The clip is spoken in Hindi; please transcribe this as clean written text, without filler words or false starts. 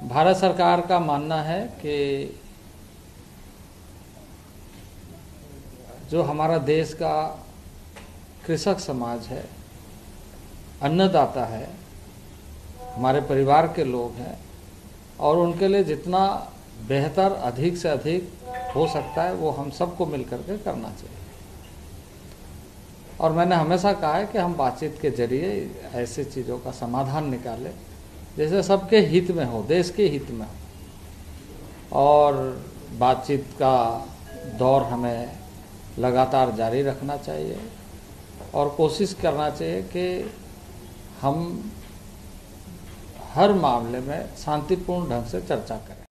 भारत सरकार का मानना है कि जो हमारा देश का कृषक समाज है, अन्नदाता है, हमारे परिवार के लोग हैं और उनके लिए जितना बेहतर अधिक से अधिक हो सकता है वो हम सबको मिलकर के करना चाहिए। और मैंने हमेशा कहा है कि हम बातचीत के जरिए ऐसी चीज़ों का समाधान निकालें जैसे सबके हित में हो, देश के हित में हो। और बातचीत का दौर हमें लगातार जारी रखना चाहिए और कोशिश करना चाहिए कि हम हर मामले में शांतिपूर्ण ढंग से चर्चा करें।